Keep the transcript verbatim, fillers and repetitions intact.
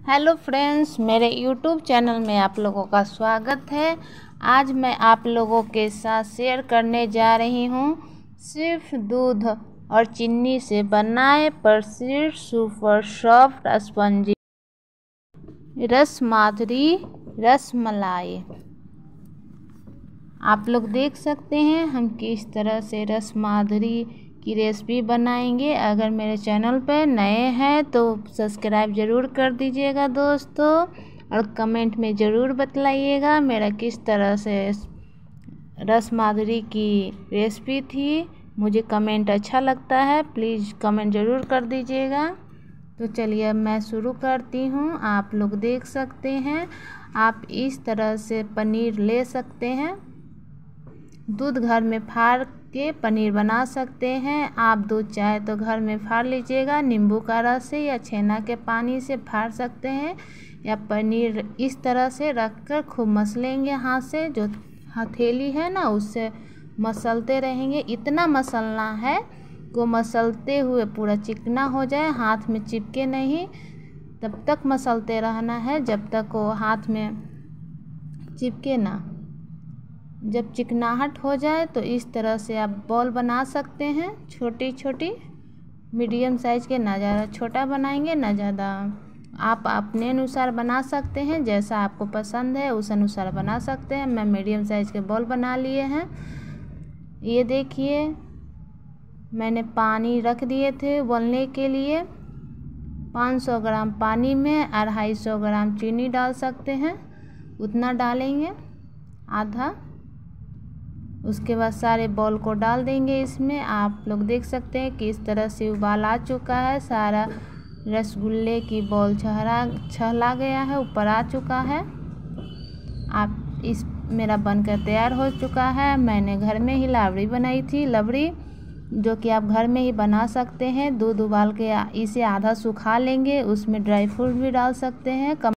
Hello friends, मेरे YouTube channel में आप लोगों का स्वागत है। आज मैं आप लोगों के साथ शेयर करने जा रही हूँ सिर्फ दूध और चीनी से बनाए प्रसिद्ध सुपर सॉफ्ट स्पंजी रस माधुरी रसमलाई। आप लोग देख सकते हैं हम किस तरह से रस माधुरी की रेसिपी बनाएंगे। अगर मेरे चैनल पर नए हैं तो सब्सक्राइब ज़रूर कर दीजिएगा दोस्तों, और कमेंट में ज़रूर बतलाइएगा मेरा किस तरह से रस माधुरी की रेसिपी थी। मुझे कमेंट अच्छा लगता है, प्लीज़ कमेंट ज़रूर कर दीजिएगा। तो चलिए अब मैं शुरू करती हूँ। आप लोग देख सकते हैं, आप इस तरह से पनीर ले सकते हैं। दूध घर में फाड़ के पनीर बना सकते हैं। आप दूध चाहे तो घर में फाड़ लीजिएगा, नींबू का रस से या छेना के पानी से फाड़ सकते हैं, या पनीर इस तरह से रखकर खूब मसलेंगे हाथ से, जो हथेली है ना उससे मसलते रहेंगे। इतना मसलना है को मसलते हुए पूरा चिकना हो जाए, हाथ में चिपके नहीं, तब तक मसलते रहना है जब तक वो हाथ में चिपके ना। जब चिकनाहट हो जाए तो इस तरह से आप बॉल बना सकते हैं, छोटी छोटी मीडियम साइज़ के, ना ज़्यादा छोटा बनाएंगे ना ज़्यादा। आप अपने अनुसार बना सकते हैं, जैसा आपको पसंद है उस अनुसार बना सकते हैं। मैं मीडियम साइज़ के बॉल बना लिए हैं। ये देखिए, मैंने पानी रख दिए थे उबलने के लिए। पाँच सौ ग्राम पानी में अढ़ाई सौ ग्राम चीनी डाल सकते हैं, उतना डालेंगे, आधा। उसके बाद सारे बॉल को डाल देंगे इसमें। आप लोग देख सकते हैं कि इस तरह से उबाल आ चुका है, सारा रसगुल्ले की बॉल छहरा छहला गया है, ऊपर आ चुका है। आप इस मेरा बनकर तैयार हो चुका है। मैंने घर में ही लावड़ी बनाई थी, लवड़ी, जो कि आप घर में ही बना सकते हैं। दूध उबाल के इसे आधा सुखा लेंगे, उसमें ड्राई फ्रूट भी डाल सकते हैं।